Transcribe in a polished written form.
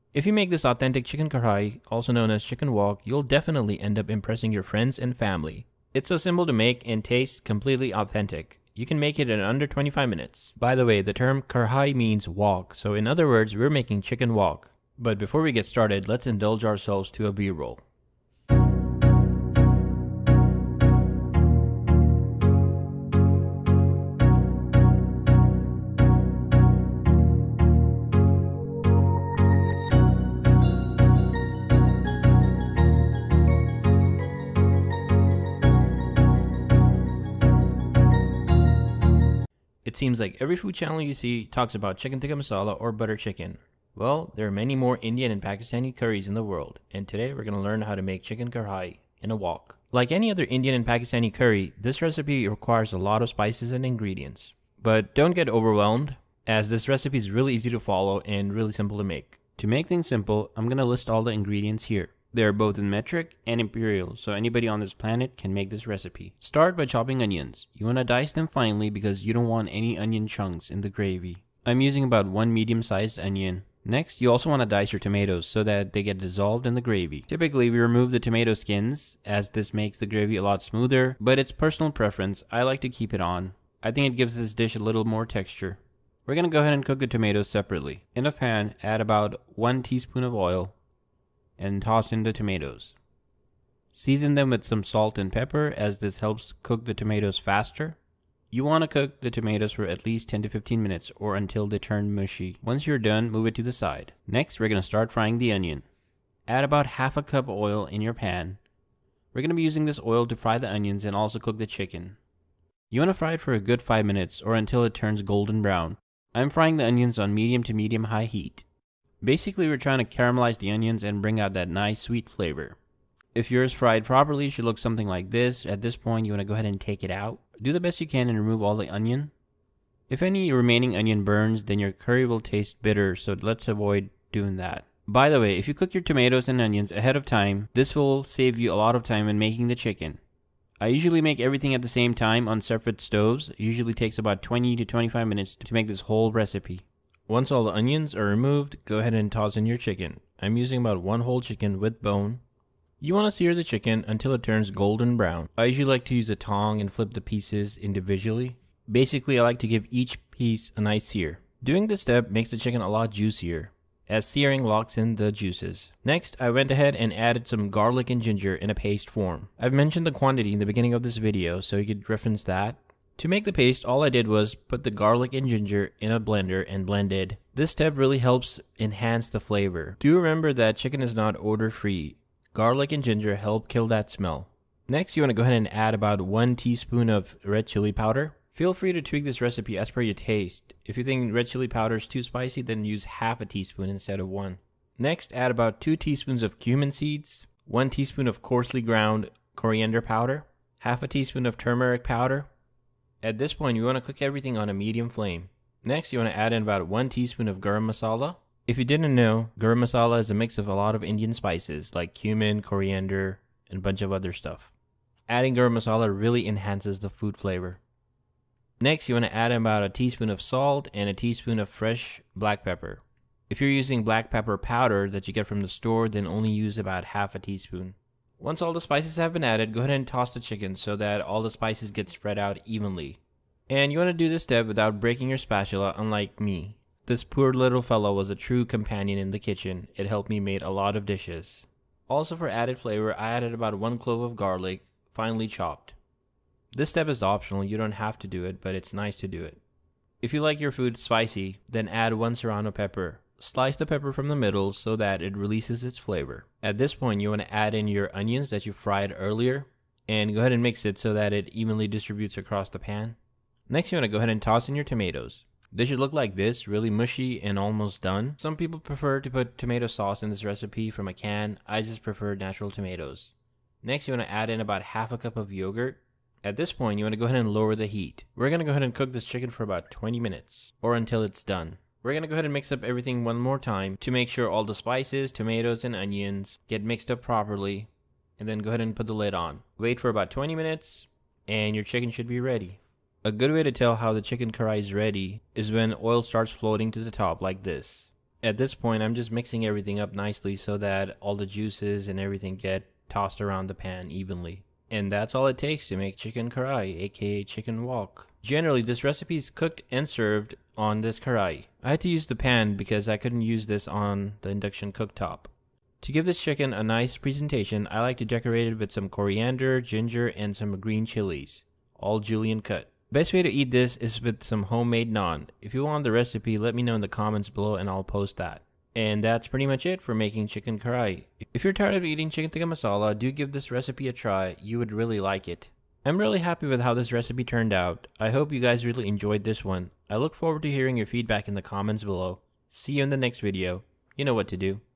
If you make this authentic chicken Karhai, also known as chicken wok, you'll definitely end up impressing your friends and family. It's so simple to make and tastes completely authentic. You can make it in under 25 minutes. By the way, the term Karhai means wok, so in other words, we're making chicken wok. But before we get started, let's indulge ourselves to a B-roll. It seems like every food channel you see talks about chicken tikka masala or butter chicken. Well, there are many more Indian and Pakistani curries in the world, and today we're going to learn how to make chicken Karhai in a wok. Like any other Indian and Pakistani curry, this recipe requires a lot of spices and ingredients. But don't get overwhelmed, as this recipe is really easy to follow and really simple to make. To make things simple, I'm going to list all the ingredients here. They are both in metric and imperial, so anybody on this planet can make this recipe. Start by chopping onions. You want to dice them finely because you don't want any onion chunks in the gravy. I'm using about one medium-sized onion. Next, you also want to dice your tomatoes so that they get dissolved in the gravy. Typically, we remove the tomato skins as this makes the gravy a lot smoother, but it's personal preference. I like to keep it on. I think it gives this dish a little more texture. We're going to go ahead and cook the tomatoes separately. In a pan, add about 1 teaspoon of oil and toss in the tomatoes. Season them with some salt and pepper as this helps cook the tomatoes faster. You want to cook the tomatoes for at least 10 to 15 minutes or until they turn mushy. Once you're done, move it to the side. Next, we're going to start frying the onion. Add about half a cup of oil in your pan. We're going to be using this oil to fry the onions and also cook the chicken. You want to fry it for a good 5 minutes or until it turns golden brown. I'm frying the onions on medium to medium high heat. Basically, we're trying to caramelize the onions and bring out that nice sweet flavor. If yours fried properly, it should look something like this. At this point, you want to go ahead and take it out. Do the best you can and remove all the onion. If any remaining onion burns, then your curry will taste bitter, so let's avoid doing that. By the way, if you cook your tomatoes and onions ahead of time, this will save you a lot of time in making the chicken. I usually make everything at the same time on separate stoves. It usually takes about 20 to 25 minutes to make this whole recipe. Once all the onions are removed, go ahead and toss in your chicken. I'm using about 1 whole chicken with bone. You want to sear the chicken until it turns golden brown. I usually like to use a tong and flip the pieces individually. Basically, I like to give each piece a nice sear. Doing this step makes the chicken a lot juicier, as searing locks in the juices. Next, I went ahead and added some garlic and ginger in a paste form. I've mentioned the quantity in the beginning of this video, so you could reference that. To make the paste, all I did was put the garlic and ginger in a blender and blended. This step really helps enhance the flavor. Do remember that chicken is not odor free. Garlic and ginger help kill that smell. Next, you want to go ahead and add about 1 teaspoon of red chili powder. Feel free to tweak this recipe as per your taste. If you think red chili powder is too spicy, then use half a teaspoon instead of 1. Next, add about 2 teaspoons of cumin seeds, 1 teaspoon of coarsely ground coriander powder, half a teaspoon of turmeric powder. At this point, you want to cook everything on a medium flame. Next, you want to add in about 1 teaspoon of garam masala. If you didn't know, garam masala is a mix of a lot of Indian spices like cumin, coriander, and a bunch of other stuff. Adding garam masala really enhances the food flavor. Next, you want to add in about a teaspoon of salt and a teaspoon of fresh black pepper. If you're using black pepper powder that you get from the store, then only use about half a teaspoon. Once all the spices have been added, go ahead and toss the chicken so that all the spices get spread out evenly. And you want to do this step without breaking your spatula, unlike me. This poor little fellow was a true companion in the kitchen. It helped me make a lot of dishes. Also, for added flavor, I added about 1 clove of garlic, finely chopped. This step is optional, you don't have to do it, but it's nice to do it. If you like your food spicy, then add 1 serrano pepper. Slice the pepper from the middle so that it releases its flavor. At this point, you want to add in your onions that you fried earlier and go ahead and mix it so that it evenly distributes across the pan. Next, you want to go ahead and toss in your tomatoes. They should look like this, really mushy and almost done. Some people prefer to put tomato sauce in this recipe from a can. I just prefer natural tomatoes. Next, you want to add in about half a cup of yogurt. At this point, you want to go ahead and lower the heat. We're going to go ahead and cook this chicken for about 20 minutes or until it's done. We're going to go ahead and mix up everything one more time to make sure all the spices, tomatoes, and onions get mixed up properly. And then go ahead and put the lid on. Wait for about 20 minutes and your chicken should be ready. A good way to tell how the chicken Karahi is ready is when oil starts floating to the top like this. At this point, I'm just mixing everything up nicely so that all the juices and everything get tossed around the pan evenly. And that's all it takes to make chicken karahi, aka chicken wok. Generally, this recipe is cooked and served on this karahi. I had to use the pan because I couldn't use this on the induction cooktop. To give this chicken a nice presentation, I like to decorate it with some coriander, ginger, and some green chilies, all julienne cut. Best way to eat this is with some homemade naan. If you want the recipe, let me know in the comments below and I'll post that. And that's pretty much it for making chicken karahi. If you're tired of eating chicken tikka masala, do give this recipe a try. You would really like it. I'm really happy with how this recipe turned out. I hope you guys really enjoyed this one. I look forward to hearing your feedback in the comments below. See you in the next video. You know what to do.